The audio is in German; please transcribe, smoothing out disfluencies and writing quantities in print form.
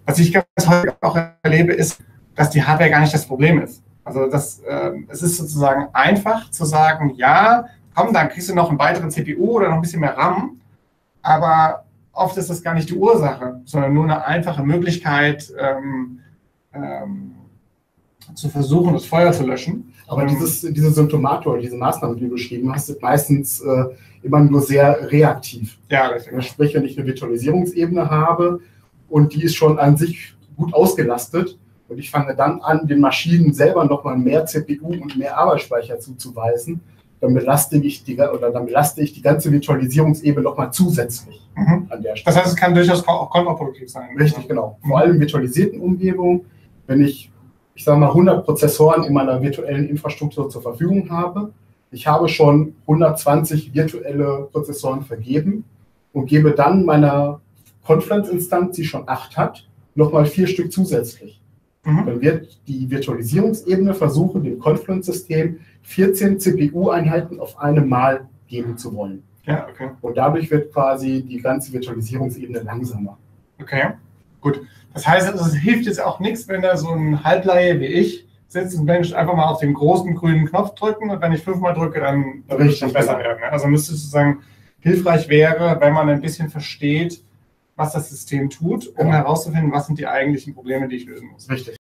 Was ich ganz häufig auch erlebe, ist, dass die Hardware gar nicht das Problem ist. Also es ist sozusagen einfach zu sagen, ja, komm, dann kriegst du noch einen weiteren CPU oder noch ein bisschen mehr RAM, aber oft ist das gar nicht die Ursache, sondern nur eine einfache Möglichkeit, zu versuchen, das Feuer zu löschen. Aber diese Symptomatik oder diese Maßnahmen, die du beschrieben hast, sind meistens immer nur sehr reaktiv. Ja, richtig. Sprich, wenn ich eine Virtualisierungsebene habe und die ist schon an sich gut ausgelastet und ich fange dann an, den Maschinen selber nochmal mehr CPU und mehr Arbeitsspeicher zuzuweisen, dann belaste ich die ganze Virtualisierungsebene nochmal zusätzlich an der Stelle. Das heißt, es kann durchaus auch kontraproduktiv sein. Richtig, genau. Vor allem in virtualisierten Umgebungen, wenn ich sage mal, 100 Prozessoren in meiner virtuellen Infrastruktur zur Verfügung habe. Ich habe schon 120 virtuelle Prozessoren vergeben und gebe dann meiner Confluence-Instanz, die schon 8 hat, nochmal 4 Stück zusätzlich. Dann wird die Virtualisierungsebene versuchen, dem Confluence-System 14 CPU-Einheiten auf einem Mal geben zu wollen. Ja, okay. Und dadurch wird quasi die ganze Virtualisierungsebene langsamer. Okay, gut. Das heißt, es hilft jetzt auch nichts, wenn da so ein Halbleihe wie ich sitzt und Mensch einfach mal auf den großen grünen Knopf drücken und wenn ich 5-mal drücke, dann wird es schon besser werden. Also müsste es sozusagen hilfreich wäre, wenn man ein bisschen versteht, was das System tut, um herauszufinden, was sind die eigentlichen Probleme, die ich lösen muss. Richtig.